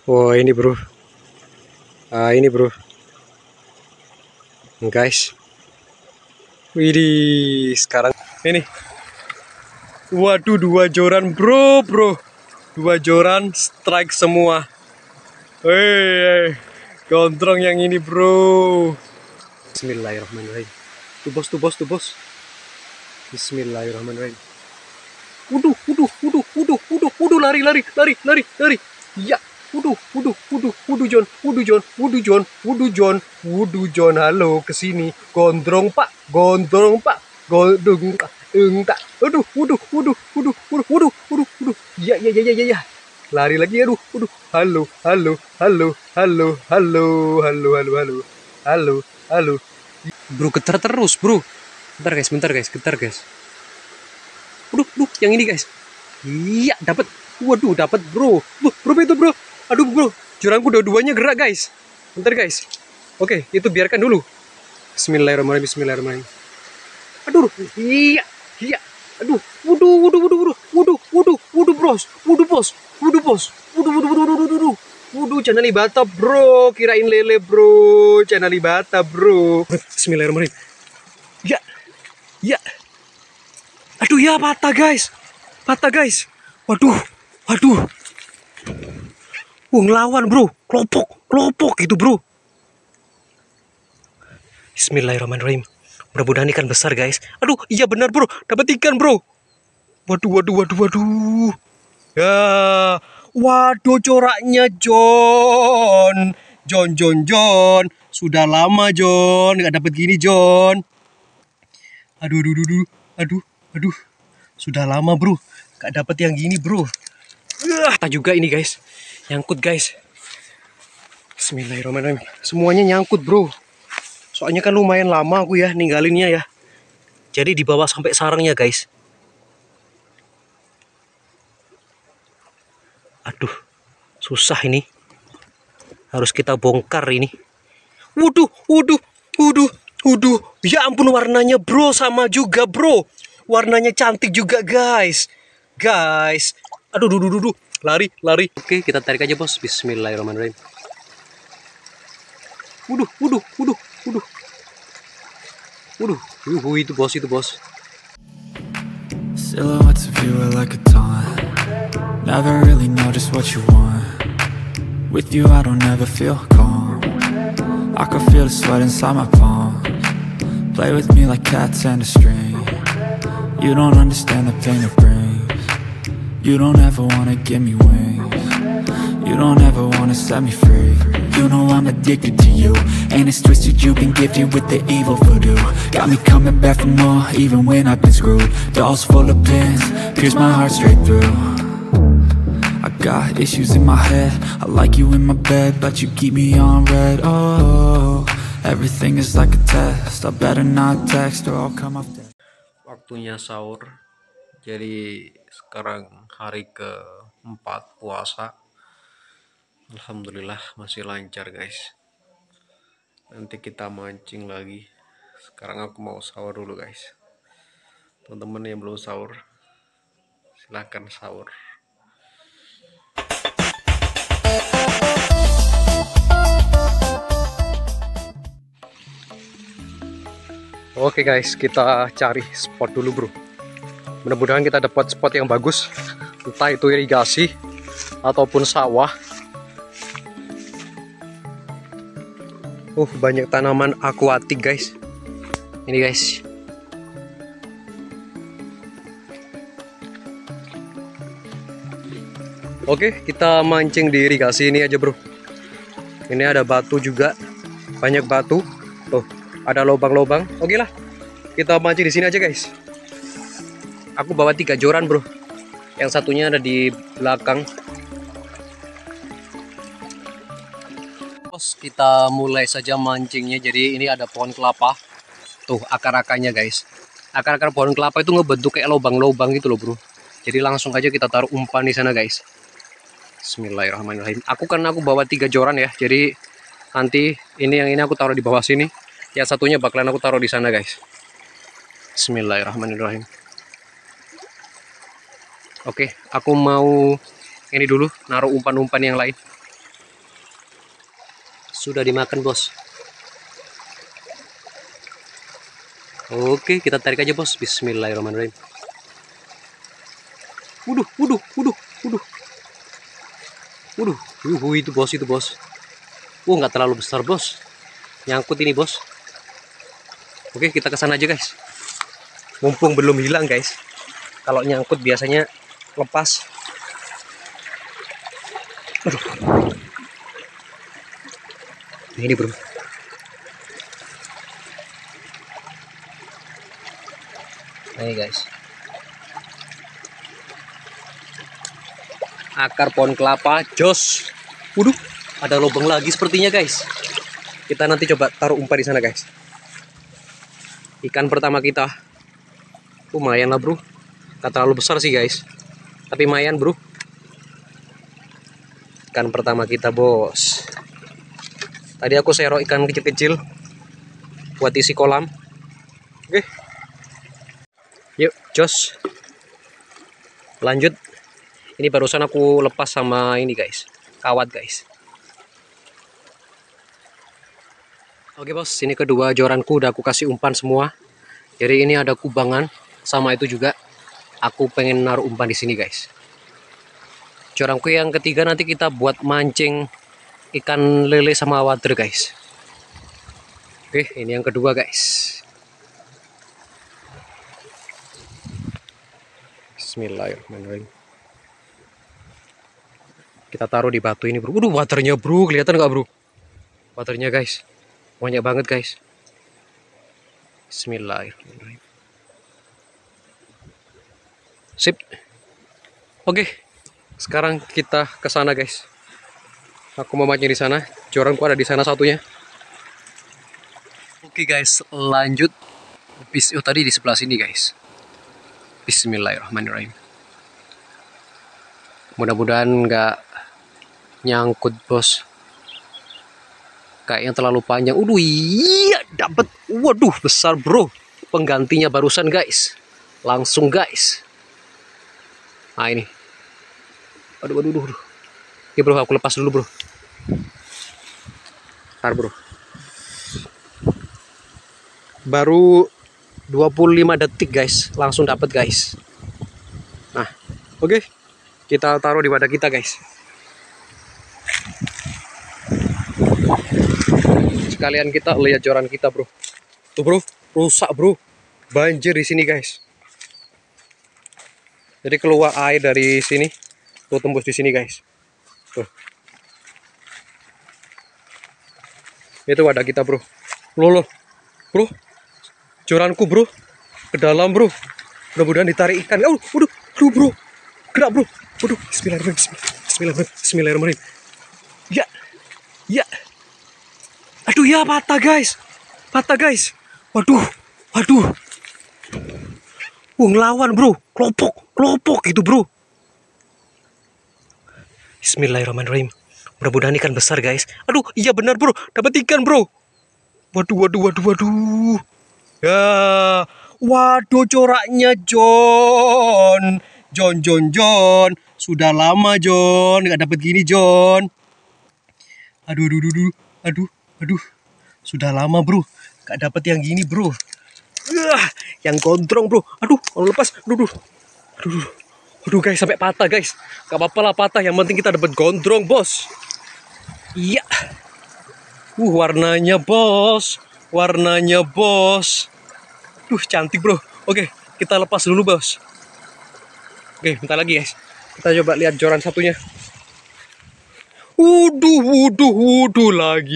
Oh ini bro, ini bro, guys. Widih, sekarang ini, waduh, 2 joran bro, dua joran strike semua. Weh, gondrong yang ini bro. Bismillahirrahmanirrahim. Tuh bos. Bismillahirrahmanirrahim. Wuduh, lari. Ya, wuduh John, halo kesini. Gondrong pak, gondrong tak, tak. Wuduh. Ya. Lari lagi, aduh. Halo. Bro, getar terus, bro. Bentar guys, getar guys. Waduh, yang ini guys. Iya, dapat. Waduh, dapat bro. Bro itu bro. Aduh bro, jurangku dua-duanya gerak guys. Bentar guys. Oke, itu biarkan dulu. Bismillahirrahmanirrahim. Aduh, iya. Aduh, wuduh bros. Wuduh, channel Libata bro. Kirain lele bro. Channel Libata bro. Bismillahirrahmanirrahim. Ya. Aduh ya, patah guys. Waduh. Ngelawan bro, kelopok gitu bro. Bismillahirrahmanirrahim. Mudah-mudahan ikan besar guys. Aduh, iya benar bro, dapat ikan bro. Waduh. Ya, waduh coraknya John. Sudah lama John, nggak dapat gini John. Aduh. Sudah lama bro, nggak dapat yang gini bro. Kita juga ini guys, nyangkut guys. Bismillahirrahmanirrahim. Semuanya nyangkut bro. Soalnya kan lumayan lama aku ya ninggalinnya ya. Jadi dibawa sampai sarangnya guys. Aduh, susah ini. Harus kita bongkar ini. Waduh. Ya ampun, warnanya bro sama juga bro. Warnanya cantik juga guys. Aduh. Lari. Oke, kita tarik aja bos. Bismillahirrahmanirrahim. Waduh. Itu bos. Silhouettes of you are like a taunt. Never really know just what you want. With you I don't ever feel calm. I can feel the sweat inside my palms. Play with me like cats and a string. You don't understand the pain it brings. You don't ever wanna give me wings. You don't ever wanna set me free. You know I'm addicted to you, and it's twisted, you've been gifted with the evil voodoo. Got me coming back for more, even when I've been screwed. Dolls full of pins, pierce my heart straight through. I got issues in my head, I like you in my bed, but you keep me on red. Oh, everything is like a test, I better not text or I'll come off dead. Waktunya sahur. Jadi sekarang hari ke-4 puasa. Alhamdulillah masih lancar guys. Nanti kita mancing lagi. Sekarang aku mau sahur dulu guys. Teman-teman yang belum sahur, silahkan sahur. Oke guys, kita cari spot dulu bro. Mudah-mudahan kita dapat spot yang bagus. Entah itu irigasi ataupun sawah. Banyak tanaman akuatik guys. Ini guys. Oke, kita mancing di irigasi ini aja bro. Ini ada batu juga, banyak batu. Tuh, ada lubang-lubang. Oke lah, kita mancing di sini aja guys. Aku bawa 3 joran bro. Yang satunya ada di belakang. Kita mulai saja mancingnya. Jadi ini ada pohon kelapa. Tuh akar-akarnya guys. Akar-akar pohon kelapa itu ngebentuk kayak lubang-lubang gitu loh bro. Jadi langsung aja kita taruh umpan di sana guys. Bismillahirrahmanirrahim. Aku bawa 3 joran ya. Jadi nanti yang ini aku taruh di bawah sini. Yang satunya bakalan aku taruh di sana guys. Bismillahirrahmanirrahim. Oke, aku mau ini dulu naruh umpan-umpan yang lain. Sudah dimakan, bos. Oke, kita tarik aja, bos. Bismillahirrahmanirrahim. Waduh, waduh, waduh, waduh. Waduh, itu bos, itu bos. Nggak terlalu besar, bos. Nyangkut ini, bos. Oke, kita ke sana aja, guys. Mumpung belum hilang, guys. Kalau nyangkut biasanya lepas. Aduh. Ini, bro. Ini, guys. Akar pohon kelapa, jos. Waduh, ada lubang lagi sepertinya, guys. Kita nanti coba taruh umpan di sana, guys. Ikan pertama kita. Lumayan lah, bro. Gak terlalu besar sih, guys. Tapi lumayan, bro. Ikan pertama kita, bos. Tadi aku serok ikan kecil-kecil buat isi kolam. Oke. Yuk, jos. Lanjut. Ini barusan aku lepas sama ini, guys. Kawat, guys. Oke, bos. Ini kedua joranku udah aku kasih umpan semua. Jadi ini ada kubangan sama itu juga. Aku pengen naruh umpan di sini, guys. Joranku yang ketiga nanti kita buat mancing ikan lele sama wader, guys. Oke, ini yang kedua, guys. Bismillahirrahmanirrahim. Kita taruh di batu ini, bro. Waduh, waternya, bro. Kelihatan nggak, bro? Waternya, guys. Banyak banget, guys. Bismillahirrahmanirrahim. Sip. Oke. Sekarang kita ke sana, guys. Aku mau mancing di sana. Joranku ada di sana satunya. Oke, guys. Lanjut. Tadi di sebelah sini, guys. Bismillahirrahmanirrahim. Mudah-mudahan nggak nyangkut, bos. Kayaknya terlalu panjang. Iya, dapat. Waduh, besar, bro. Penggantinya barusan, guys. Langsung, guys. Nah, ini. Aduh. Oke, bro, aku lepas dulu, bro. Ntar, bro. Baru 25 detik, guys. Langsung dapat, guys. Nah, oke. Kita taruh di wadah kita, guys. Sekalian kita lihat joran kita, bro. Tuh, bro, rusak, bro. Banjir di sini, guys. Jadi keluar air dari sini, tuh tembus di sini, guys. Tuh. Itu wadah kita, bro. Loh, bro. Joranku, bro. Ke dalam, bro. Mudah-mudahan ditarik ikan. Waduh, bro. Gerak, bro. Waduh, Bismillahirrahmanirrahim. Ya. Aduh, ya, patah, guys. Waduh. Ngelawan, bro. Kelopok gitu, bro. Bismillahirrahmanirrahim. Mudah-mudahan ikan besar, guys. Aduh, iya benar, bro. Dapat ikan, bro. Waduh. Ya. Waduh, coraknya John. John. Sudah lama, John. Nggak dapat gini, John. Aduh. Sudah lama, bro. Nggak dapat yang gini, bro. Yang gondrong, bro. Aduh, kalau lepas. Aduh, guys, sampai patah, guys. Gak apa-apa lah patah. Yang penting kita dapat gondrong, bos. Iya. Warnanya, bos. Cantik, bro. Oke, kita lepas dulu, bos. Oke, bentar lagi, guys. Kita coba lihat joran satunya. Wuduh,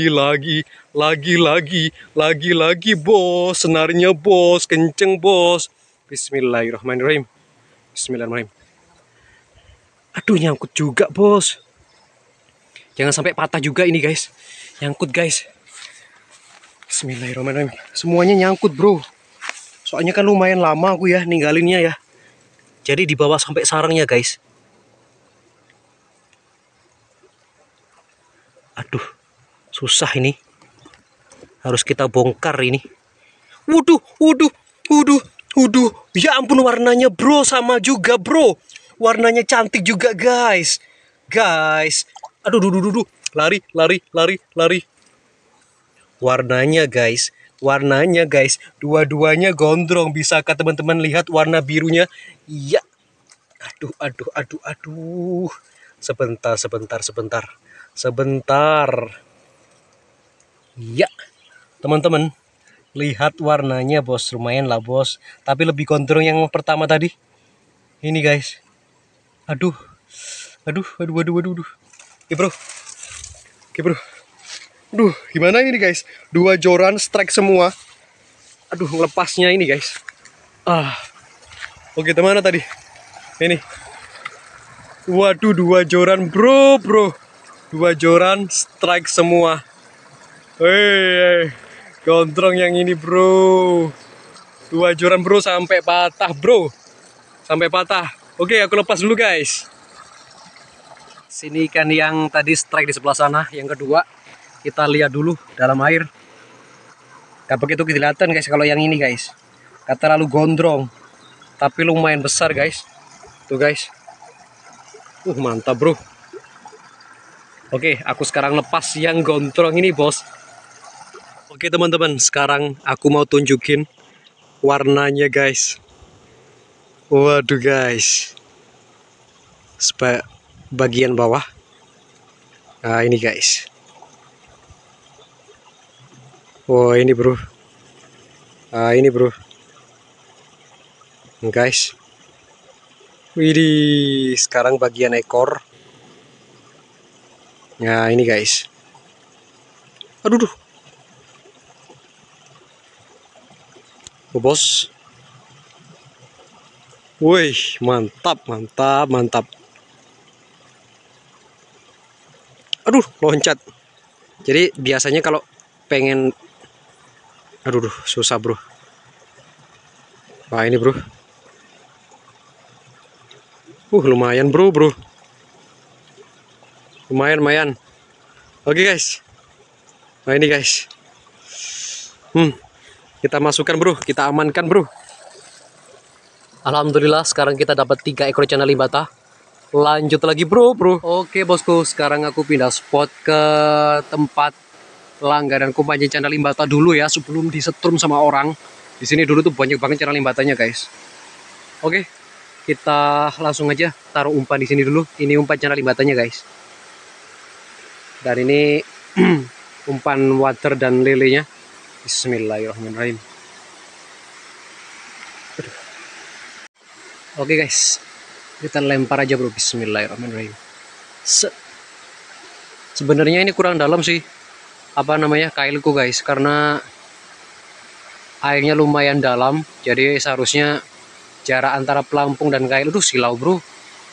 lagi, bos. Senarnya, bos. Kenceng, bos. Bismillahirrahmanirrahim. Aduh, nyangkut juga, bos. Jangan sampai patah juga ini, guys. Nyangkut, guys. Bismillahirrahmanirrahim. Semuanya nyangkut, bro. Soalnya kan lumayan lama aku ya ninggalinnya ya. Jadi dibawa sampai sarangnya, guys. Aduh, susah ini. Harus kita bongkar ini. Waduh. Ya ampun, warnanya, bro, sama juga, bro. Warnanya cantik juga, guys. Aduh. Lari. Warnanya guys, dua-duanya gondrong. Bisakah teman-teman lihat warna birunya? Iya. Aduh. Sebentar. Iya, teman-teman, lihat warnanya bos, lumayan lah bos. Tapi lebih gondrong yang pertama tadi. Ini guys. Aduh. Oke bro. Aduh, gimana ini guys? Dua joran strike semua. Aduh, lepasnya ini guys. Oke, teman tadi. Ini. Waduh, dua joran bro. Dua joran strike semua. Hei, gondrong yang ini bro. Dua joran bro sampai patah bro. Oke, aku lepas dulu guys. Sini ikan yang tadi strike di sebelah sana. Yang kedua, kita lihat dulu dalam air. Gak begitu kelihatan guys kalau yang ini guys. Gak terlalu gondrong. Tapi lumayan besar guys. Tuh guys. Mantap bro. Oke, aku sekarang lepas yang gondrong ini bos. Oke teman-teman, sekarang aku mau tunjukin warnanya guys. Waduh guys. Bagian bawah. Nah ini guys. Oh ini bro. Ini bro. Guys. Widih, sekarang bagian ekor. Nah ini guys. Aduh. Oh, bos. Wih, mantap. Aduh, loncat. Jadi biasanya kalau pengen, susah bro. Wah ini bro. Lumayan bro. Lumayan. Oke guys. Nah ini guys. Kita masukkan bro, kita amankan bro. Alhamdulillah sekarang kita dapat 3 ekor ikan limbata. Lanjut lagi bro. Oke bosku, sekarang aku pindah spot ke tempat langganan mancing ikan limbata dulu ya, sebelum disetrum sama orang. Di sini dulu tuh banyak banget ikan limbatanya guys. Oke, kita langsung aja taruh umpan di sini dulu. Ini umpan ikan limbatanya guys. Dan ini umpan water dan lelenya. Bismillahirrahmanirrahim. Oke guys, kita lempar aja bro. Bismillahirrahmanirrahim. Sebenarnya ini kurang dalam sih, kailku guys, karena airnya lumayan dalam. Jadi seharusnya jarak antara pelampung dan kail itu silau bro.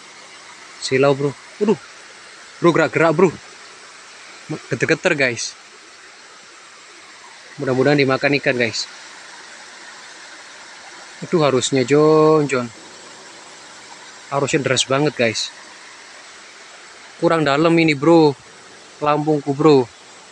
Bro gerak bro. Geter guys. Mudah-mudahan dimakan ikan guys. Itu harusnya John. Harusnya deras banget guys. Kurang dalam ini bro, pelampungku bro.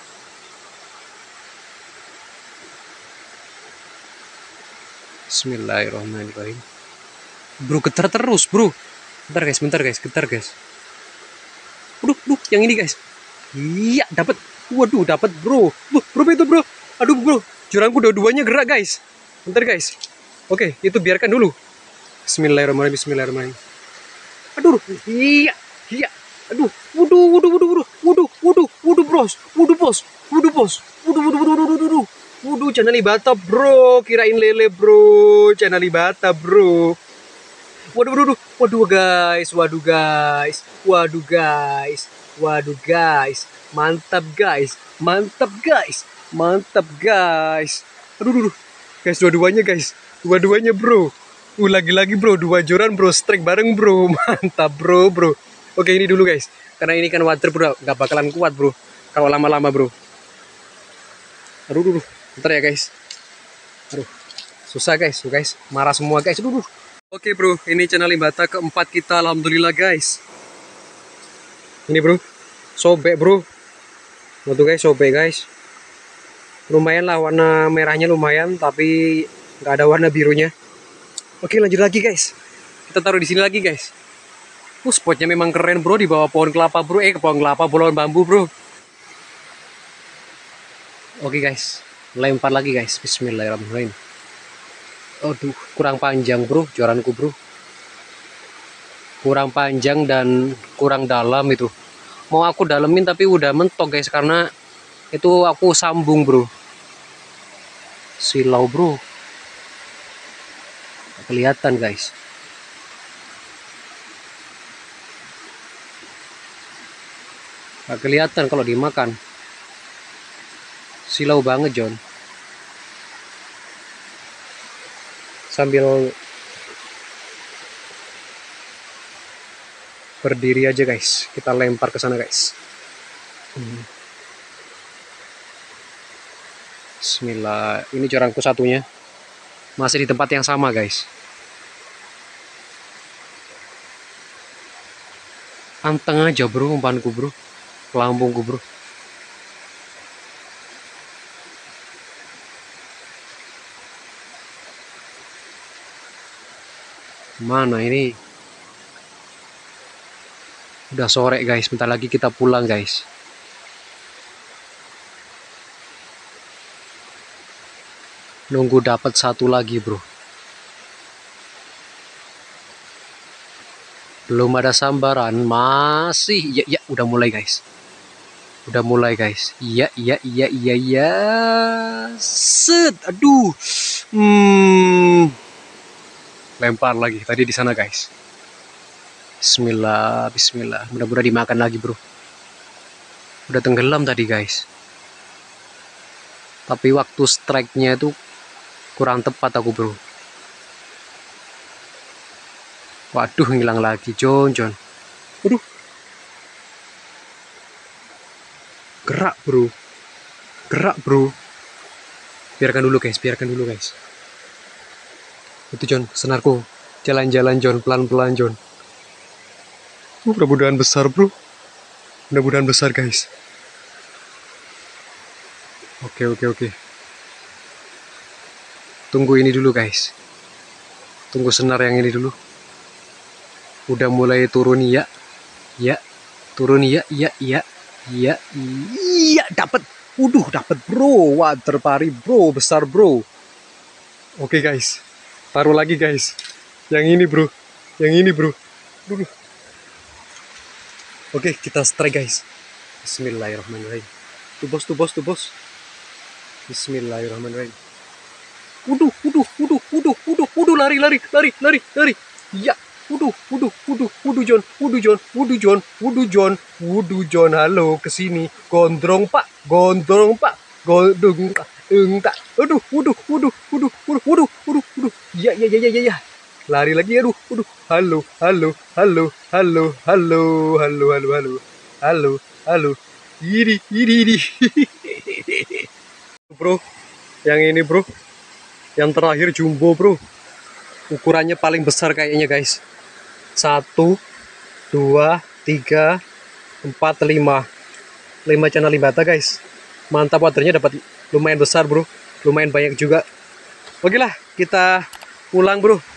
Bismillahirrahmanirrahim. Bro getar terus bro. Bentar guys. Aduh, yang ini guys. Iya dapat. Waduh dapat bro. Bro itu bro. Aduh bro, jurangku dua-duanya gerak guys. Bentar guys. Oke, itu biarkan dulu. Bismillahirrahmanirrahim. Aduh, iya. Aduh, wuduh bos. Wuduh, channel libata bro, kirain lele bro, channel libata bro. Waduh guys. Mantap guys. Aduh. Guys, dua-duanya bro. Lagi-lagi bro, 2 joran bro, strike bareng bro. Mantap bro. Oke, ini dulu guys. Karena ini kan water bro, nggak bakalan kuat bro kalau lama-lama bro. Aduh. Bentar ya guys. Aduh. Susah guys. Marah semua guys. Aduh. Oke bro, ini channel limbata keempat kita, alhamdulillah guys. Ini bro, sobek bro. Tuh guys, sobek guys. Lumayan lah, warna merahnya lumayan, tapi nggak ada warna birunya. Oke, lanjut lagi guys. Kita taruh di sini lagi guys. Spotnya memang keren bro, di bawah pohon kelapa bro. Pohon kelapa, pohon bambu bro. Oke guys, lempar lagi guys. Bismillahirrahmanirrahim. Aduh, kurang panjang bro, joranku bro. Kurang panjang dan kurang dalam itu. Mau aku dalemin tapi udah mentok guys, karena itu aku sambung bro. Silau bro. Kelihatan guys. Gak kelihatan kalau dimakan. Silau banget John. Sambil berdiri aja guys, kita lempar ke sana guys. Bismillah. Ini jorangku satunya, masih di tempat yang sama guys. Anteng aja bro umpanku bro, lambungku bro. Mana ini? Udah sore guys, bentar lagi kita pulang guys. Nunggu dapat satu lagi bro. Belum ada sambaran, masih. Ya, udah mulai guys. Udah mulai guys. Iya. Set, aduh. Lempar lagi tadi di sana guys. Bismillah. Mudah-mudahan dimakan lagi bro. Udah tenggelam tadi guys. Tapi waktu strike-nya itu kurang tepat aku bro. Waduh, hilang lagi John. Waduh. Gerak bro. Biarkan dulu guys. Itu John, senarku. Jalan-jalan John, pelan-pelan John. Mudah-mudahan besar bro. Mudah-mudahan besar guys. Oke. Tunggu ini dulu guys. Tunggu senar yang ini dulu. Udah mulai turun ya. Turun ya. Iya, dapat. Dapat bro. Water pari bro, besar bro. Oke guys. Taruh lagi guys. Yang ini bro. Oke, kita strike guys. Bismillahirrahmanirrahim. Tuh bos. Bismillahirrahmanirrahim. Lari. Ya. John, halo, kesini. Gondrong pak. Enggak. Ya. Lari lagi, aduh. Halo. Ini. Bro, yang ini bro. Yang terakhir jumbo bro. Ukurannya paling besar kayaknya guys. 1, 2, 3, 4, 5 channel limbata guys. Mantap, waternya dapat lumayan besar bro. Lumayan banyak juga. Oke lah, kita pulang bro.